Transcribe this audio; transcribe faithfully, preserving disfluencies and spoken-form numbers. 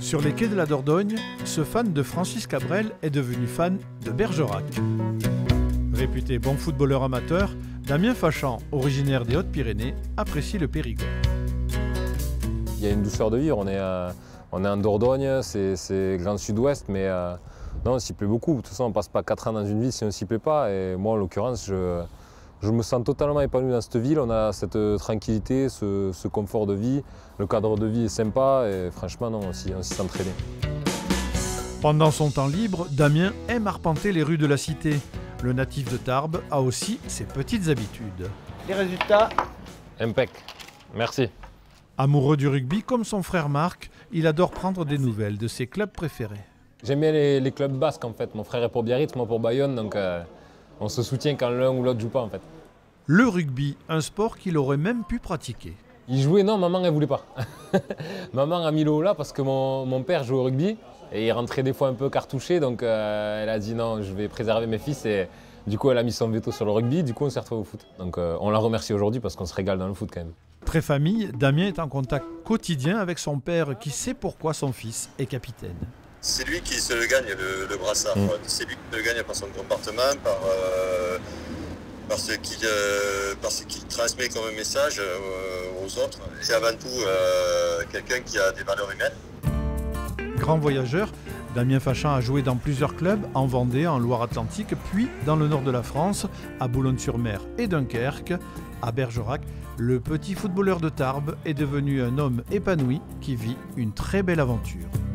Sur les quais de la Dordogne, ce fan de Francis Cabrel est devenu fan de Bergerac. Réputé bon footballeur amateur, Damien Fachan, originaire des Hautes-Pyrénées, apprécie le Périgord. Il y a une douceur de vivre, on est, euh, on est en Dordogne, c'est Grand Sud-Ouest, mais euh, non, on s'y plaît beaucoup. De toute façon, on ne passe pas quatre ans dans une ville si on ne s'y plaît pas. Et moi, en l'occurrence, je, je me sens totalement épanoui dans cette ville. On a cette tranquillité, ce, ce confort de vie, le cadre de vie est sympa et franchement, non, on s'y sent très bien. Pendant son temps libre, Damien aime arpenter les rues de la cité. Le natif de Tarbes a aussi ses petites habitudes. Les résultats? Impec, merci. Amoureux du rugby comme son frère Marc, il adore prendre des nouvelles de ses clubs préférés. J'aime bien les, les clubs basques en fait. Mon frère est pour Biarritz, moi pour Bayonne, donc euh, on se soutient quand l'un ou l'autre joue pas en fait. Le rugby, un sport qu'il aurait même pu pratiquer. Il jouait, non, maman elle voulait pas. Maman a mis le haut là parce que mon, mon père joue au rugby et il rentrait des fois un peu cartouché, donc euh, elle a dit non, je vais préserver mes fils et du coup elle a mis son veto sur le rugby, du coup on s'est retrouvés au foot. Donc euh, on la remercie aujourd'hui parce qu'on se régale dans le foot quand même. Très famille, Damien est en contact quotidien avec son père qui sait pourquoi son fils est capitaine. C'est lui qui se le gagne, le, le brassard. Mmh. C'est lui qui se le gagne par son comportement, par, euh, par ce qu'il euh, qu transmet comme message euh, aux autres. C'est avant tout euh, quelqu'un qui a des valeurs humaines. Grand voyageur, Damien Fachan a joué dans plusieurs clubs, en Vendée, en Loire-Atlantique, puis dans le nord de la France, à Boulogne-sur-Mer et Dunkerque. À Bergerac, le petit footballeur de Tarbes est devenu un homme épanoui qui vit une très belle aventure.